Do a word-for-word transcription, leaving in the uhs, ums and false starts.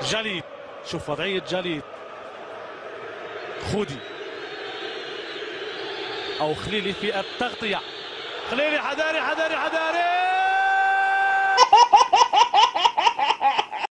جليد، شوف وضعية جليد. خودي أو خليلي في التغطية. خليلي حذاري حذاري حذاري